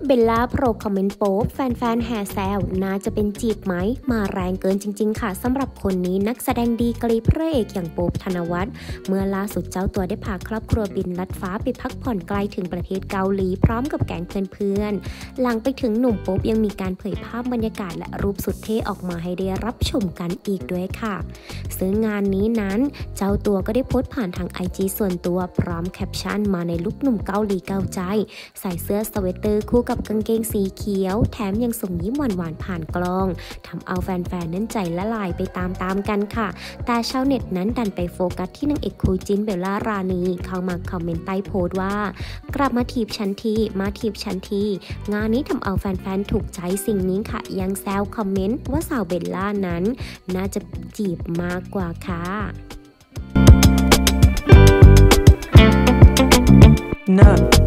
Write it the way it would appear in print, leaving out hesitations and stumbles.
เบลล่าโผล่คอมเมนต์โป๊บแฟนๆแห่แซวน่าจะเป็นจีบไหมมาแรงเกินจริงๆค่ะสำหรับคนนี้นักแสดงดีกรีพระเอกอย่างโป๊บธนวัฒน์เมื่อล่าสุดเจ้าตัวได้พาครอบครัวบินลัดฟ้าไปพักผ่อนไกลถึงประเทศเกาหลีพร้อมกับแก๊งเพื่อนๆหลังไปถึงหนุ่มโป๊บยังมีการเผยภาพบรรยากาศและรูปสุดเท่ออกมาให้ได้รับชมกันอีกด้วยค่ะซึ่งงานนี้นั้นเจ้าตัวก็ได้โพสต์ผ่านทาง IG ส่วนตัวพร้อมแคปชั่นมาในลุคหนุ่มเกาหลีเกาใจใส่เสื้อสเวตเตอร์คู่กับกางเกงสีเขียวแถมยังส่งยิ้มหวานๆผ่านกล้องทำเอาแฟนๆนั้นใจละลายไปตามกันค่ะแต่ชาวเน็ตนั้นดันไปโฟกัสที่นางเอกคู่จิ้นเบลล่ารานีเข้ามาคอมเมนต์ใต้โพสต์ว่ากลับมาถีบฉันทีมาถีบฉันทีงานนี้ทำเอาแฟนๆถูกใจสิ่งนี้ค่ะยังแซวคอมเมนต์ว่าสาวเบลล่านั้นน่าจะจีบมากกว่าค่ะ No